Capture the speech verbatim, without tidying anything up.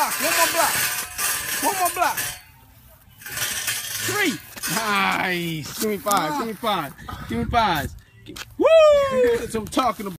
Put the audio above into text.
block. One more block. One more block. Three. Nice. Give me five. Give me five. Give me five. Woo! That's what I'm talking about.